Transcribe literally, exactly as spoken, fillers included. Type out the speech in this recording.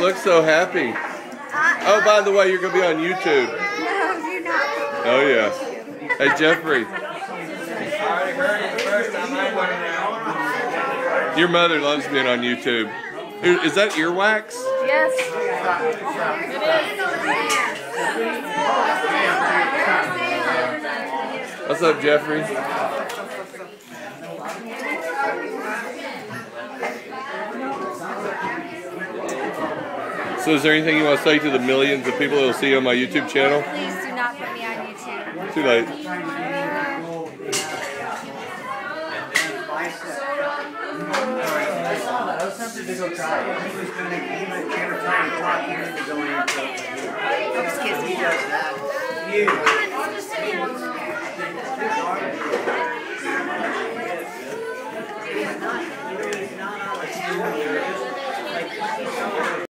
look so happy. Oh, by the way, you're going to be on YouTube. No, you're not. Oh, yeah. Hey, Jeffrey. Your mother loves being on YouTube. Is that earwax? Yes. It is. What's up, Jeffrey? So is there anything you want to say to the millions of people that will see you on my YouTube channel? Please do not put me on YouTube. Too late. I was tempted to go try it. He was going to even camera time and talk here to go into it. Excuse me, does that. You.